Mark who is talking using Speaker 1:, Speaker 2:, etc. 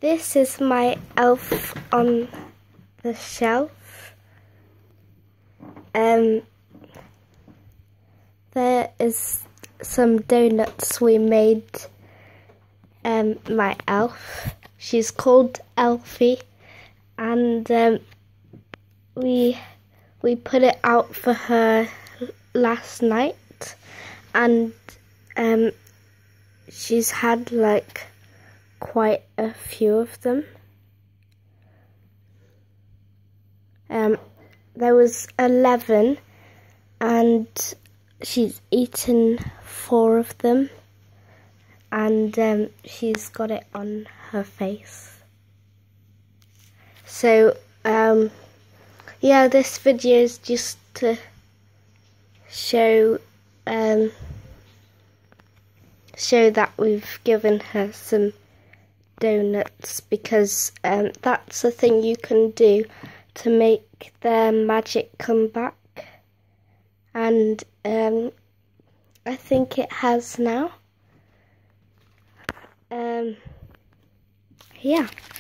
Speaker 1: This is my elf on the shelf. There is some donuts we made. My elf. She's called Elfie, and we put it out for her last night, and she's had like quite a few of them. There was 11, and she's eaten 4 of them, and she's got it on her face. So yeah, this video is just to show that we've given her some donuts, because that's a thing you can do to make their magic come back, and I think it has now. Yeah.